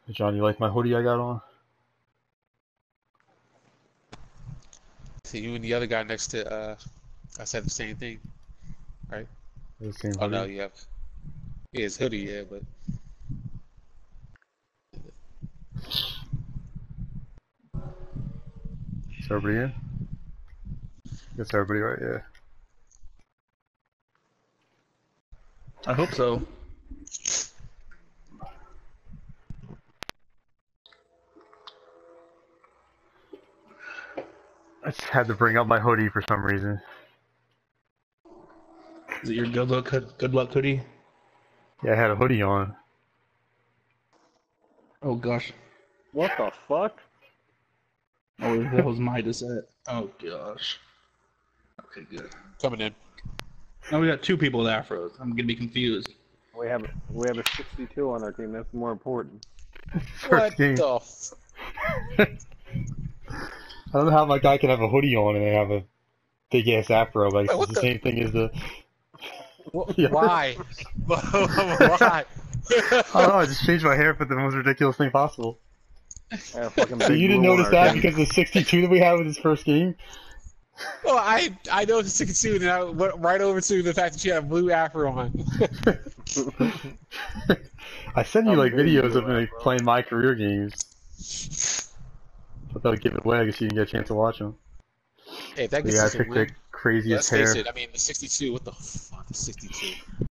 Hey, John, you like my hoodie I got on? See, you and the other guy next to I said the same thing, right? The same Oh no, hoodie? you have it's hoodie, yeah, but Is everybody in? Guess everybody right, yeah. I hope so. I just had to bring up my hoodie for some reason. Is it your good luck hoodie? Yeah, I had a hoodie on. Oh gosh. What the fuck? Oh, that was my descent. Oh gosh. Okay, good. coming in. Now we got two people with afros. I'm gonna be confused. We have a 62 on our team. That's more important. What First game. the? I don't know how my guy can have a hoodie on and they have a big ass afro, but Wait, it's what the same thing as the. Yeah. Why? Why? I don't know, I just changed my hair for the most ridiculous thing possible. Yeah, fucking So big you didn't blue on notice our that team. because of the 62 that we had with his first game? Well, I know the 62, and I went right over to the fact that you have blue afro on. I send you A like big videos blue of me afro. playing my career games. I thought I'd give it away because you didn't get a chance to watch them. Hey, if that But gets yeah, I us a picked the win, craziest let's face hair. it. I mean, the 62. What the fuck, the 62?